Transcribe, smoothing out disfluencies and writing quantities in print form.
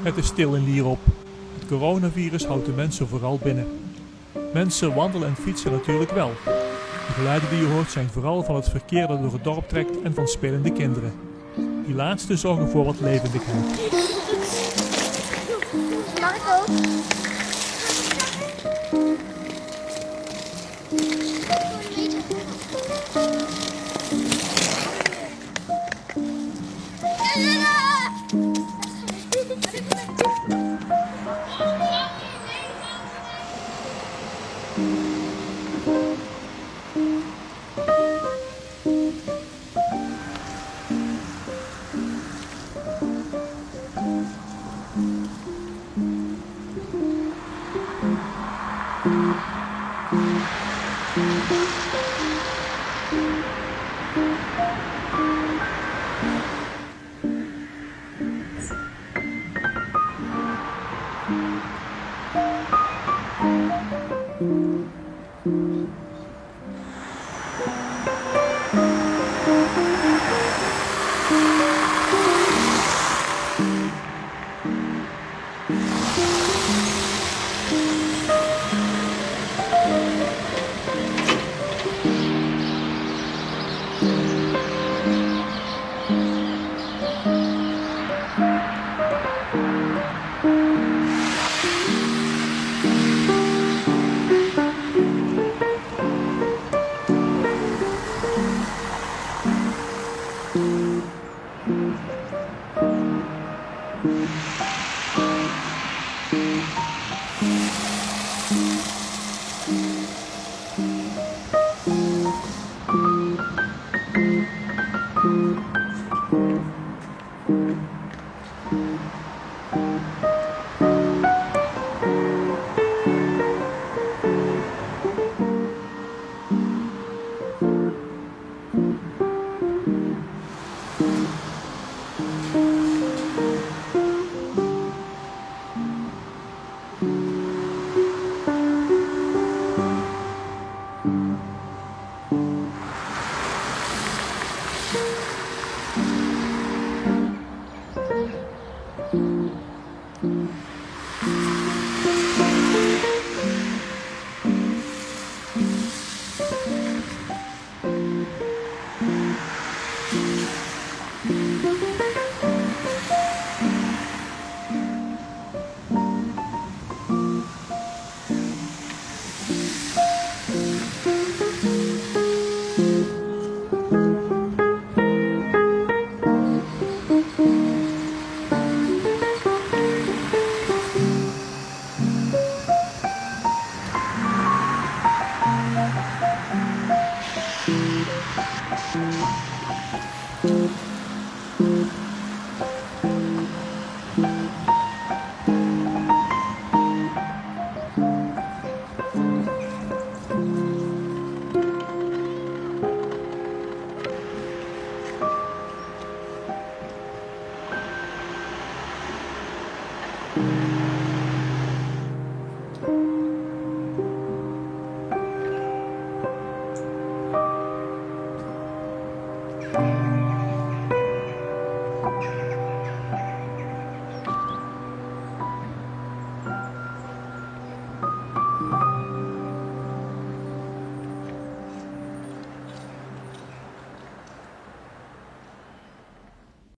Het is stil in Lierop. Het coronavirus houdt de mensen vooral binnen. Mensen wandelen en fietsen natuurlijk wel. De geluiden die je hoort zijn vooral van het verkeer dat door het dorp trekt en van spelende kinderen. Die laatste zorgen voor wat levendigheid. Mag ik ook?